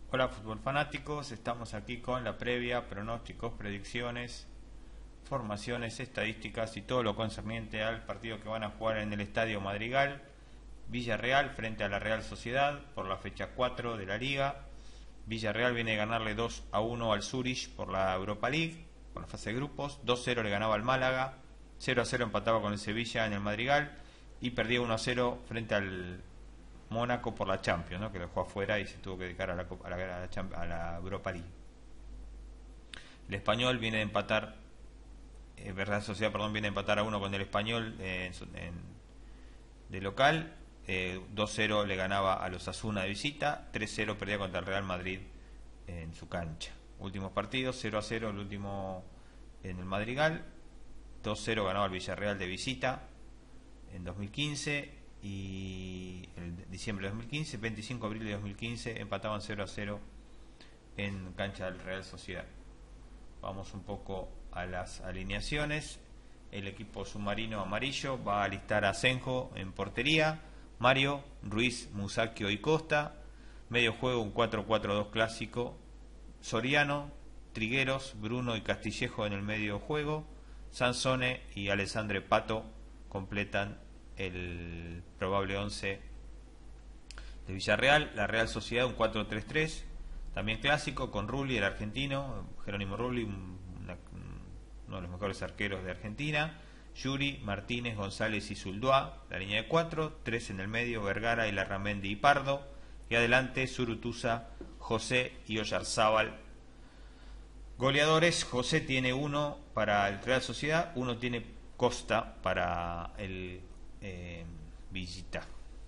Hola fútbol fanáticos, estamos aquí con la previa, pronósticos, predicciones, formaciones, estadísticas y todo lo concerniente al partido que van a jugar en el Estadio Madrigal, Villarreal frente a la Real Sociedad por la fecha 4 de la Liga. Villarreal viene a ganarle 2-1 al Zurich por la Europa League, por la fase de grupos, 2-0 le ganaba al Málaga, 0-0 empataba con el Sevilla en el Madrigal y perdía 1-0 frente al Mónaco por la Champions, ¿no? Que lo dejó afuera y se tuvo que dedicar a la Europa League. El Español viene de empatar, Real Sociedad, perdón, viene a empatar a 1 con el Español de local, 2-0 le ganaba a los Osasuna de visita, 3-0 perdía contra el Real Madrid en su cancha. Últimos partidos, 0-0 el último en el Madrigal, 2-0 ganaba el Villarreal de visita en 2015 y en diciembre de 2015, 25 de abril de 2015 empataban 0-0 en cancha del Real Sociedad. Vamos un poco a las alineaciones. El equipo submarino amarillo va a alistar a Senjo en portería, Mario, Ruiz, Musacchio y Costa. Medio juego un 4-4-2 clásico, Soriano, Trigueros, Bruno y Castillejo en el medio juego. Sansone y Alessandre Pato completan el probable 11 de Villarreal. La Real Sociedad un 4-3-3 también clásico, con Rulli, el argentino, Jerónimo Rulli, uno de los mejores arqueros de Argentina, Yuri, Martínez, González y Zuldúa, la línea de 4, 3 en el medio, Vergara y Larramendi y Pardo, y adelante Zurutuza, José y Oyarzábal. Goleadores: José tiene 1 para el Real Sociedad, 1 tiene Costa para el Villita.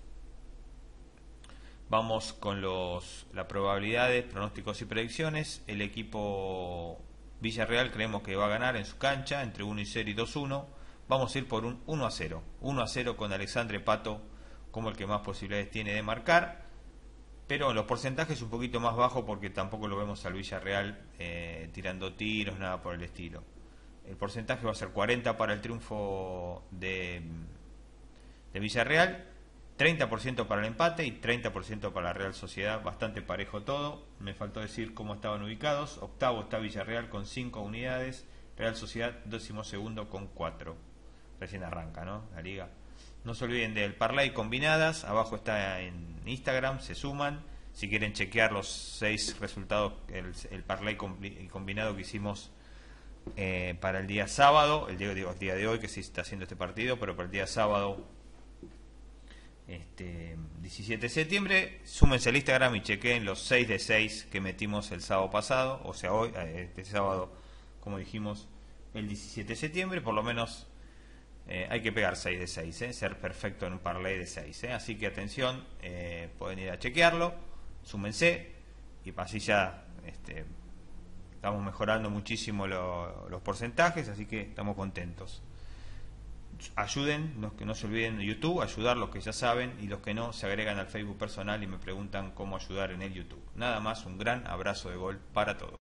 Vamos con las probabilidades, pronósticos y predicciones. El equipo Villarreal creemos que va a ganar en su cancha entre 1-0 y 2-1. Vamos a ir por un 1-0. 1-0 con Alessandre Pato como el que más posibilidades tiene de marcar. Pero en los porcentajes un poquito más bajo porque tampoco lo vemos al Villarreal tirando tiros, nada por el estilo. El porcentaje va a ser 40 para el triunfo de Villarreal, 30% para el empate y 30% para la Real Sociedad. Bastante parejo todo. Me faltó decir cómo estaban ubicados. Octavo está Villarreal con 5 unidades, Real Sociedad 12º con 4. Recién arranca, ¿no?, la liga. No se olviden del parlay combinadas, abajo está en Instagram, se suman. Si quieren chequear los 6 resultados, el parlay combinado que hicimos para el día sábado, el día de hoy que se está haciendo este partido, pero para el día sábado 17 de septiembre, súmense al Instagram y chequen los 6 de 6 que metimos el sábado pasado, o sea hoy, este sábado, como dijimos, el 17 de septiembre, por lo menos hay que pegar 6 de 6, ser perfecto en un parlay de 6, así que atención, pueden ir a chequearlo, súmense y así ya estamos mejorando muchísimo los porcentajes, así que estamos contentos. Ayuden, los que no se olviden de YouTube, ayudar los que ya saben, y los que no se agregan al Facebook personal y me preguntan cómo ayudar en el YouTube. Nada más, un gran abrazo de gol para todos.